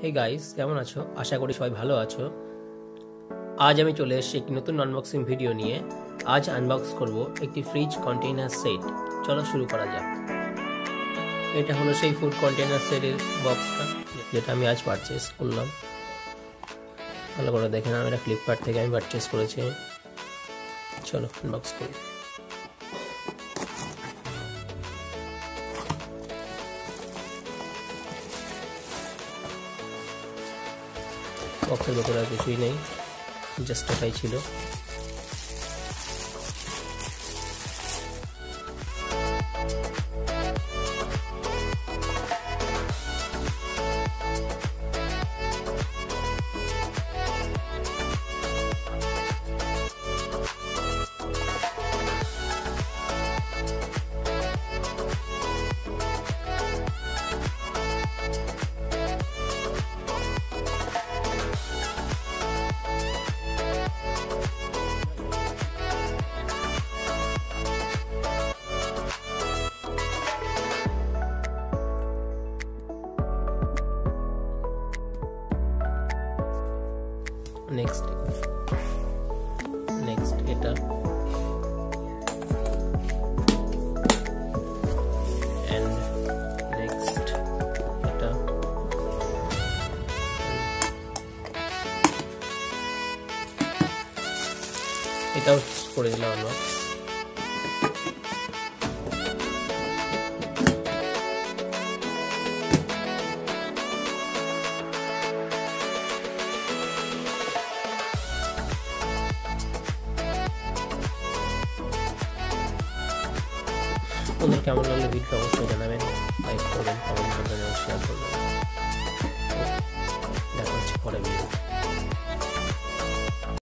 Hey guys, কেমন আছো? আশা করি সবাই ভালো আছো। আজ আমি চলে এসেছি একটি নতুন আনবক্সিং ভিডিও নিয়ে। আজ আনবক্স করব একটি ফ্রিজ কন্টেইনার সেট। চলো শুরু করা যাক। এটা হলো সেই ফুড কন্টেইনার সেটের বক্সটা, যেটা আমি আজ পারচেস করলাম। ভালো করে দেখে নাও, এটা ফ্লিপকার্ট থেকে আমি পারচেস করেছি। চলো আনবক্স করি। বক্সের ভেতরে আর কিছুই নেই, জাস্ট এটাই ছিল। নেক্সট এটা এন্ড নেক্সট এটা এটাও করে দিলাম আমরা। তোমাদের কেমন লাগলো ভিডিও অবশ্যই জানাবেন, লাইক করবেন, কমেন্ট করবেন এবং শেয়ার করবেন।